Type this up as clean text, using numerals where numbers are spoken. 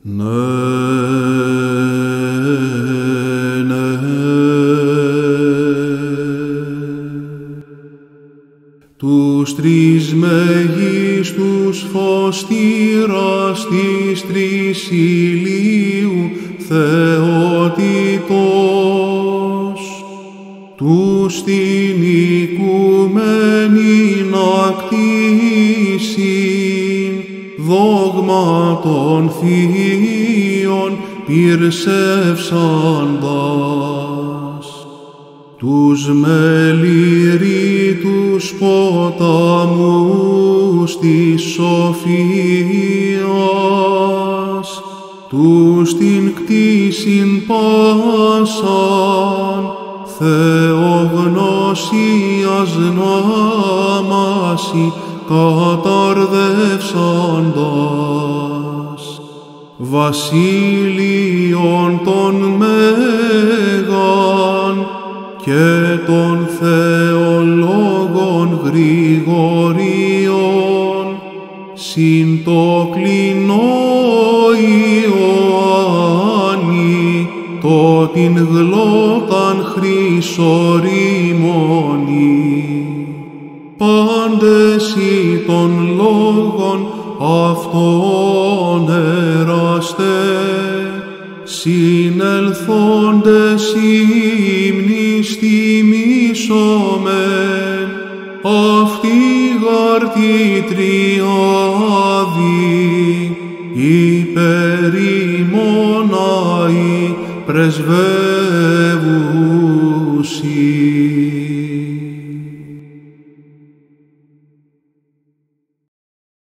Ναι, ναι. Τους τρεις μεγίστους φωστήρας της τρεις ηλίου θεότητος, τους στην οικουμένην ακτήσιν δόγμα των θείων πυρσεύσαντας, τους μεληρίτους ποταμούς της σοφίας, τους την κτήσιν πάσαν θεογνωσίας νάμαση καταρδεύσαντας, βασίλειον των μέγαν και των θεολόγων Γρηγορίων, συν το κλινό Ιωάννη, το την γλώταν χρυσορήμωνη. Πάντες ή των λόγων αυτών εραστέ, συνελθόντες ύμνης τιμήσομεν, αυτή γάρτη τριάδη, υπερημόναη πρεσβεύουσι.